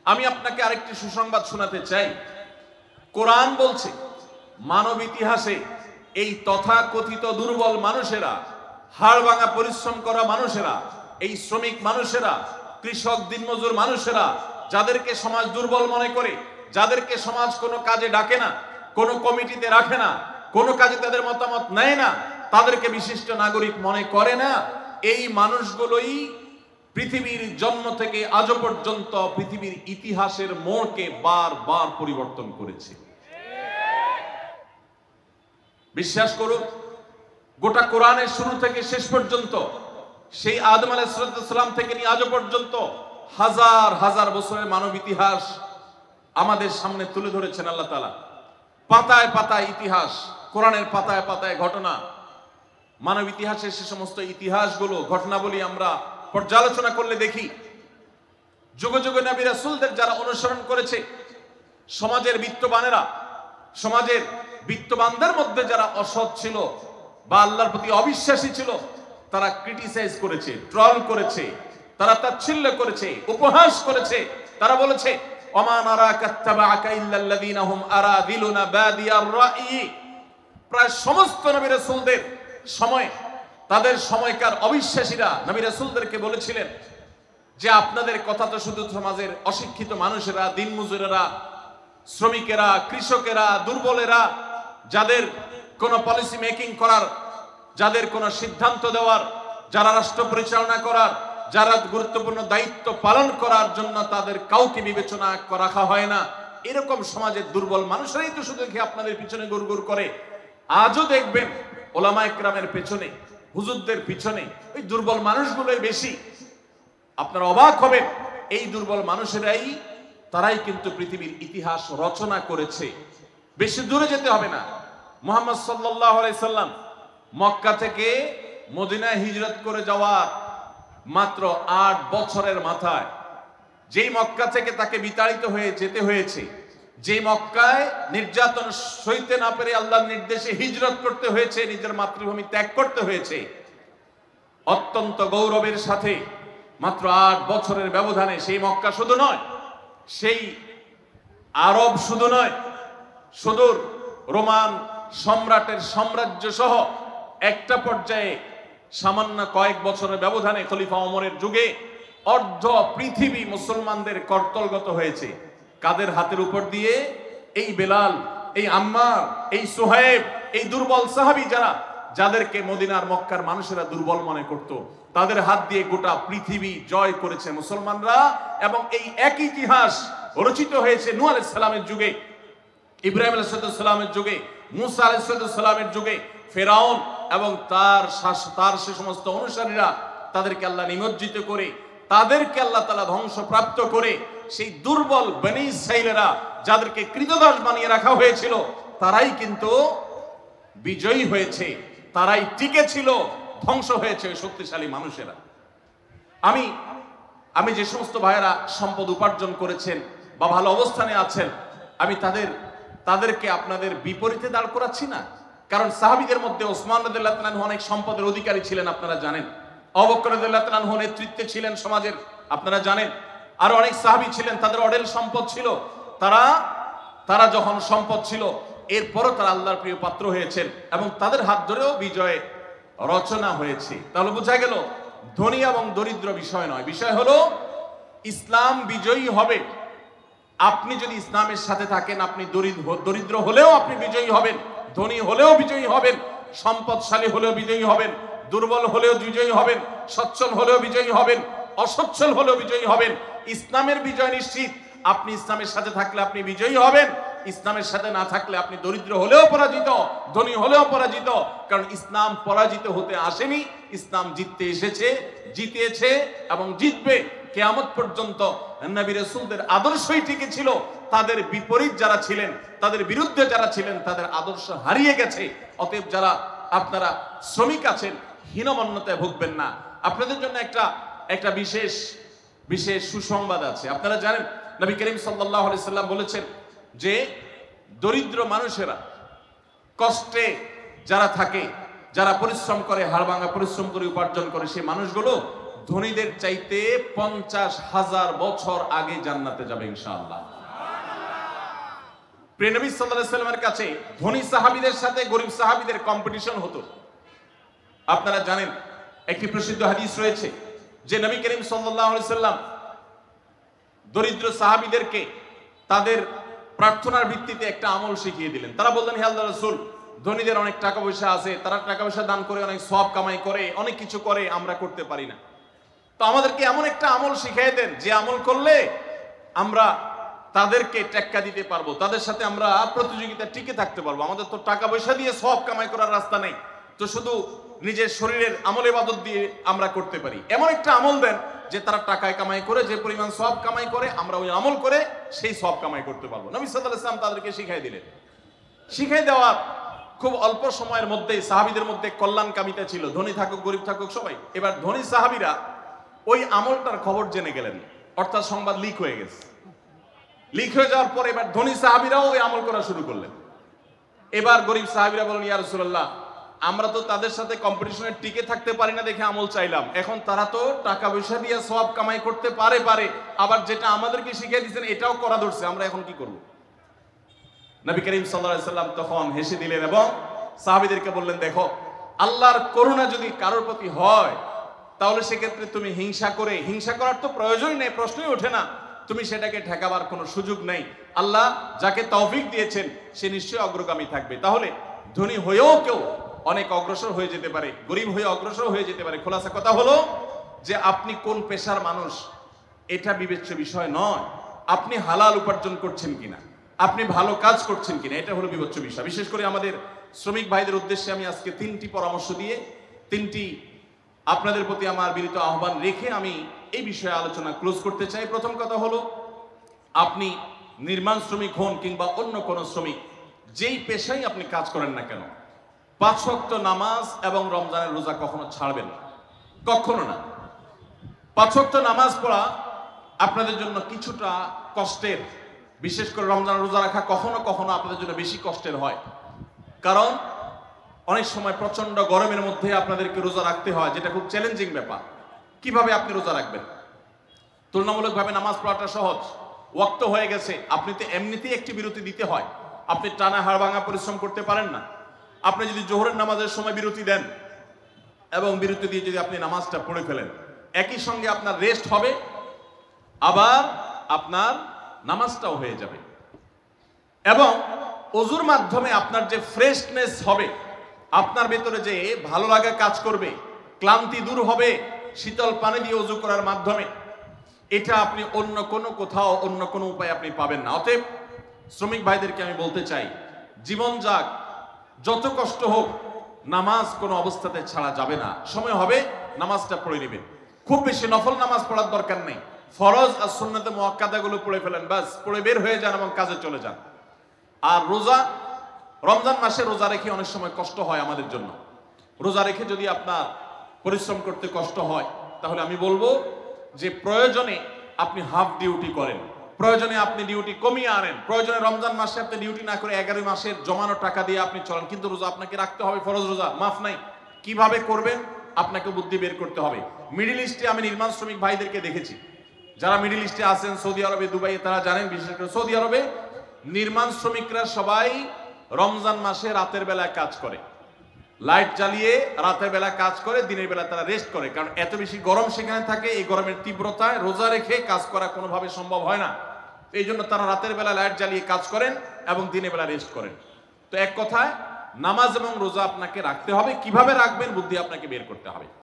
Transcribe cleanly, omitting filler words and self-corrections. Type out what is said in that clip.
আমি আপনাকে আরেকটি সুসংবাদ শোনাতে চাই। কোরআন বলছে মানব ইতিহাসে এই তথাকথিত দুর্বল মানুষেরা, হাড়ভাঙা পরিশ্রম করা মানুষেরা, এই শ্রমিক মানুষেরা, কৃষক দিনমজুর মানুষেরা, যাদেরকে সমাজ দুর্বল মনে করে, যাদেরকে সমাজ কোনো কাজে ডাকে না, কোনো কমিটিতে রাখে না, কোনো কাজে তাদের মতামত নেয় না, তাদেরকে বিশিষ্ট নাগরিক মনে করে না, এই মানুষগুলোই পৃথিবীর জন্ম থেকে আজও পর্যন্ত পৃথিবীর ইতিহাসের মোড়কে বারবার পরিবর্তন করেছে। বিশ্বাস করুন, গোটা কোরআনের শুরু থেকে শেষ পর্যন্ত, সেই আদম আলাইহিস সালাম থেকে নিয়ে আজও পর্যন্ত হাজার হাজার বছরের মানব ইতিহাস আমাদের সামনে তুলে ধরেছেন আল্লাহ তাআলা। পাতায় পাতায় ইতিহাস, কোরআনের পাতায় পাতায় ঘটনা। মানব ইতিহাসের সে সমস্ত ইতিহাসগুলো, ঘটনাবলী আমরা পর্যালোচনা করলে দেখি যুগে যুগে নবী রাসূলদের যারা অনুসরণ করেছে, সমাজের বিত্তবানেরা, সমাজের বিত্তবানদের মধ্যে যারা অসৎ ছিল বা আল্লাহর প্রতি অবিশ্বাসী ছিল, তারা ক্রিটিসাইজ করেছে, ট্রল করেছে, তারা তাচ্ছিল্য করেছে, উপহাস করেছে। তারা বলেছে ওমা নারাকা তাবাআকা ইল্লাল্লাযীনা হুম আরাদিলুনা বাদিয়ার রাই। প্রায় সমস্ত নবী রাসূলদের সময়, তাদের সময়কার অবিশ্বাসীরা নবী রাসূলদেরকে বলেছিলেন যে আপনাদের কথা তো শুধু সমাজের অশিক্ষিত মানুষেরা, দিনমজুরেরা, শ্রমিকেরা, কৃষকেরা, দুর্বলেরা, যাদের কোনো পলিসি মেকিং করার, যাদের কোনো সিদ্ধান্ত দেওয়ার, যারা রাষ্ট্র পরিচালনা করার, যারা গুরুত্বপূর্ণ দায়িত্ব পালন করার জন্য তাদের কাউকে বিবেচনা রাখা হয় না, এরকম সমাজের দুর্বল মানুষরাই তো শুধু দেখি আপনাদের পিছনে গুড়গুড় করে। আজও দেখবেন ওলামা ইকরামের পেছনে, হুজুরদের পিছনে ওই দুর্বল মানুষগুলোই বেশি। আপনারা অবাক হবেন, এই দুর্বল মানুষেরাই, তারাই কিন্তু পৃথিবীর ইতিহাস রচনা করেছে। বেশি দূরে যেতে হবে না, মুহাম্মদ সাল্লাল্লাহু আলাইহি সাল্লাম মক্কা থেকে মদিনায় হিজরত করে যাওয়ার মাত্র 8 বছরের মাথায়, যেই মক্কা থেকে তাকে বিতাড়িত হয়ে যেতে হয়েছে, যে মক্কায় নির্যাতন সইতে না পেরে আল্লাহর নির্দেশে হিজরত করতে হয়েছে, নিজের মাতৃভূমি ত্যাগ করতে হয়েছে, অত্যন্ত গৌরবের সাথে মাত্র 8 বছরের ব্যবধানে সেই মক্কা শুধু নয়, সেই আরব শুধু নয়, সুদূর রোমান সম্রাটের সাম্রাজ্য সহ একটা পর্যায়ে সামান্য কয়েক বছরের ব্যবধানে খলিফা ওমরের যুগে অর্ধ পৃথিবী মুসলমানদের কর্তলগত হয়েছে। কাদের হাতের উপর দিয়ে? এই বেলাল, এই আম্মার, এই সুহাইব, এই দুর্বল সাহাবী, যাদেরকে মদিনার মক্কার মানুষেরা দুর্বল মনে করত, তাদের হাত দিয়ে গোটা পৃথিবী জয় করেছে মুসলমানরা। এবং এই এক ইতিহাস রচিত হয়েছে নূহ আলাইহিস সালামের যুগে, ইব্রাহিম আলাইহিস সালামের যুগে, মুসা আলাইহিস সালামের যুগে। ফেরাউন এবং তার সে সমস্ত অনুসারীরা, তাদেরকে আল্লাহ নিমজ্জিত করে, তাদেরকে আল্লাহ তাআলা ধ্বংসপ্রাপ্ত করে, সেই দুর্বল বনী ইসরাঈলেরা, যাদেরকে ক্রীতদাস বানিয়ে রাখা হয়েছিল, তারাই কিন্তু বিজয়ী হয়েছে, তারাই টিকে ছিল, ধ্বংস হয়েছে ওই শক্তিশালী মানুষেরা। আমি যে সমস্ত ভাইয়েরা সম্পদ উপার্জন করেছেন বা ভালো অবস্থানে আছেন, আমি তাদেরকে আপনাদের বিপরীতে দাঁড় করাচ্ছি না। কারণ সাহাবীদের মধ্যে ওসমান রাদিয়াল্লাহু তাআলা আনহু অনেক সম্পদের অধিকারী ছিলেন, আপনারা জানেন। আবু বকর রাদিয়াল্লাহু তাআলা আনহু নেতৃত্বে ছিলেন সমাজের, আপনারা জানেন। আর অনেক সাহাবী ছিলেন, তাদের অঢেল সম্পদ ছিল। তারা যখন সম্পদ ছিল, এরপরও তারা আল্লাহর প্রিয় পাত্র হয়েছেন এবং তাদের হাত ধরেও বিজয় রচনা হয়েছে। তাহলে বোঝা গেল ধনী এবং দরিদ্র বিষয় নয়, বিষয় হলো ইসলাম বিজয়ী হবে। আপনি যদি ইসলামের সাথে থাকেন, আপনি দরিদ্র হলেও আপনি বিজয়ী হবেন, ধনী হলেও বিজয়ী হবেন, সম্পদশালী হলেও বিজয়ী হবেন, দুর্বল হলেও বিজয়ী হবেন, সচ্ছল হলেও বিজয়ী হবেন, অসচ্ছল হলেও বিজয়ী হবেন। ইসলামের বিজয় নিশ্চিত। আপনি ইসলামের সাথে থাকলে আপনি বিজয়ী হবেন, ইসলামের সাথে না থাকলে আপনি দরিদ্র হলেও পরাজিত, ধনী হলেও পরাজিত। কারণ ইসলাম পরাজিত হতে আসেনি, ইসলাম জিততে এসেছে, জিতেছে এবং জিতবে কিয়ামত পর্যন্ত। নবী রাসূলদের আদর্শই টিকে ছিল, তাদের বিপরীত যারা ছিলেন, তাদের বিরুদ্ধে যারা ছিলেন, তাদের আদর্শ হারিয়ে গেছে। অতএব যারা আপনারা শ্রমিক আছেন, হীনমন্যতায় ভুগবেন না। আপনাদের জন্য একটা বিশেষ সুসংবাদ আছে। আপনারা জানেন নবী করিম সাল্লাল্লাহু আলাইহি সাল্লাম বলেছেন যে দরিদ্র মানুষেরা, কষ্টে যারা থাকে, যারা পরিশ্রম করে, হাড়ভাঙা পরিশ্রম করে উপার্জন করে, সেই মানুষগুলো ধনীদের চাইতে 50,000 বছর আগে জান্নাতে যাবে ইনশাআল্লাহ। প্রিয় নবী সাল্লাল্লাহু আলাইহি ওয়াসাল্লামের কাছে ধনী সাহাবীদের সাথে গরীব সাহাবীদের কম্পিটিশন হতো। আপনারা জানেন একটি প্রসিদ্ধ হাদিস রয়েছে যে নবী করিম সাল্লাল্লাহু আলাইহি ওয়াসাল্লাম দরিদ্র সাহাবীদেরকে তাদের প্রার্থনার ভিত্তিতে একটা আমল শিখিয়ে দিলেন। তারা বললেন, হে আল্লাহর রাসূল, ধনীদের অনেক টাকা পয়সা আছে, তারা টাকা পয়সা দান করে অনেক সওয়াব কামাই করে, অনেক কিছু করে, আমরা করতে পারি না। তো আমাদেরকে এমন একটা আমল শিখিয়ে দেন যে আমল করলে আমরা তাদেরকে টেক্কা দিতে পারবো, তাদের সাথে আমরা প্রতিযোগিতা টিকে থাকতে পারবো। আমাদের তো টাকা পয়সা দিয়ে সওয়াব কামাই করার রাস্তা নেই, তো শুধু নিজের শরীরের আমল ইবাদত দিয়ে আমরা করতে পারি। এমন একটা আমল দেন যে তারা টাকায় কামাই করে যে পরিমাণ সওয়াব কামাই করে, আমরা ওই আমল করে সেই সওয়াব কামাই করতে পারবো। নবী সাল্লাল্লাহু আলাইহি ওয়াসাল্লাম তাদেরকে শিখিয়ে দিলেন। শিখিয়ে দেওয়ার খুব অল্প সময়ের মধ্যেই সাহাবীদের মধ্যে কল্যাণকামিতা ছিল, ধনী থাকুক গরিব থাকুক সবাই। এবার ধনী সাহাবীরা ওই আমলটার খবর জেনে গেলেন, অর্থাৎ সংবাদ লিক হয়ে গেছে। লিক হয়ে যাওয়ার পর এবার ধনী সাহাবীরাও ওই আমল করা শুরু করলেন। এবার গরিব সাহাবীরা বলেন, ইয়া রাসূলুল্লাহ, আমরা তো তাদের সাথে কম্পিটিশনে টিকে থাকতে পারি না দেখে আমল চাইলাম, এখন তারা তো টাকা পয়সা দিয়ে সওয়াব কামাই করতে পারে, আবার যেটা আমাদেরকে শিখিয়ে দিয়েছেন এটাও করা ধরছে, আমরা এখন কি করব? নবী করিম সাল্লাল্লাহু আলাইহি ওয়াসাল্লাম তখন হেসে দিলেন এবং সাহাবীদেরকে বললেন, দেখো, আল্লাহর করুণা যদি কারোর প্রতি হয় তাহলে সেক্ষেত্রে তুমি হিংসা করার তো প্রয়োজনই নেই, প্রশ্নই ওঠে না, তুমি সেটাকে ঠেকাবার কোনো সুযোগ নেই। আল্লাহ যাকে তৌফিক দিয়েছেন সে নিশ্চয়ই অগ্রগামী থাকবে। তাহলে ধনী হয়েও কেউ অনেক অগ্রসর হয়ে যেতে পারে, গরিব হয়ে অগ্রসর হয়ে যেতে পারে। খোলাসা কথা হলো যে আপনি কোন পেশার মানুষ এটা বিবেচ্য বিষয় নয়, আপনি হালাল উপার্জন করছেন কিনা, আপনি ভালো কাজ করছেন কিনা, এটা হলো বিবেচ্য বিষয়। বিশেষ করে আমাদের শ্রমিক ভাইদের উদ্দেশ্যে আমি আজকে 3টি পরামর্শ দিয়ে 3টি আপনাদের প্রতি আমার বিনীত আহ্বান রেখে আমি এই বিষয়ে আলোচনা ক্লোজ করতে চাই। প্রথম কথা হলো, আপনি নির্মাণ শ্রমিক হন কিংবা অন্য কোনো শ্রমিক, যেই পেশায় আপনি কাজ করেন না কেন, 5 ওয়াক্ত নামাজ এবং রমজানের রোজা কখনো ছাড়বেন না, কখনো না। 5 ওয়াক্ত নামাজ পড়া আপনাদের জন্য কিছুটা কষ্টের, বিশেষ করে রমজানের রোজা রাখা কখনো কখনো আপনাদের জন্য বেশি কষ্টের হয়, কারণ অনেক সময় প্রচন্ড গরমের মধ্যে আপনাদেরকে রোজা রাখতে হয়, যেটা খুব চ্যালেঞ্জিং ব্যাপার। কিভাবে আপনি রোজা রাখবেন? তুলনামূলকভাবে নামাজ পড়াটা সহজ, ওয়াক্ত হয়ে গেছে, আপনি তো এমনিতেই একটি বিরতি দিতে হয়, আপনি টানা হাড় ভাঙা পরিশ্রম করতে পারেন না। আপনি যদি জোহরের নামাজের সময় বিরতি দেন এবং বিরতি দিয়ে যদি আপনি নামাজটা পড়ে ফেলেন, একই সঙ্গে আপনার রেস্ট হবে, আবার আপনার নামাজটাও হয়ে যাবে, এবং ওযুর মাধ্যমে আপনার যে ফ্রেশনেস হবে, আপনার ভেতরে যে ভালো লাগা কাজ করবে, ক্লান্তি দূর হবে শীতল পানি দিয়ে ওযু করার মাধ্যমে, এটা আপনি অন্য কোনো কোথাও অন্য কোনো উপায় আপনি পাবেন না। অতএব শ্রমিক ভাইদেরকে আমি বলতে চাই, জীবন যাক যত কষ্ট হোক, নামাজ কোনো অবস্থাতে ছাড়া যাবে না। সময় হবে নামাজটা পড়ে নেবেন। খুব বেশি নফল নামাজ পড়ার দরকার নেই, ফরজ আর সুন্নাতে মুআক্কাদাগুলো পড়ে ফেলেন, বাস পড়ে বের হয়ে যান এবং কাজে চলে যান। আর রোজা, রমজান মাসে রোজা রেখে অনেক সময় কষ্ট হয় আমাদের জন্য। রোজা রেখে যদি আপনার পরিশ্রম করতে কষ্ট হয়, তাহলে আমি বলবো যে প্রয়োজনে আপনি হাফ ডিউটি করেন, প্রয়োজনে আপনি ডিউটি কমিয়ে আনেন, প্রয়োজনে রমজান মাসে আপনি ডিউটি না করে 11 মাসের জমানো টাকা দিয়ে আপনি চলেন, কিন্তু রোজা আপনাকে রাখতে হবে, ফরজ রোজা, মাফ নাই। কিভাবে করবেন আপনাকে বুদ্ধি বের করতে হবে। মিডল ইস্টে আমি নির্মাণ শ্রমিক ভাইদেরকে দেখেছি, যারা মিডল ইস্টে আছেন, সৌদি আরবে, দুবাইয়ে, তারা জানেন, বিশেষ করে সৌদি আরবে নির্মাণ শ্রমিকরা সবাই রমজান মাসে রাতের বেলায় কাজ করে, লাইট জ্বালিয়ে রাতের বেলা কাজ করে, দিনের বেলা তারা রেস্ট করে, কারণ এত বেশি গরম সেখানে থাকে। এই গরমের তীব্রতায় রোজা রেখে কাজ করা কোনোভাবে সম্ভব হয় না, এই জন্য তারা রাতের বেলা লাইট জ্বালিয়ে কাজ করেন এবং দিনের বেলা রেস্ট করেন। তো এক কথায় নামাজ এবং রোজা আপনাকে রাখতে হবে, কিভাবে রাখবেন বুদ্ধি আপনাকে বের করতে হবে।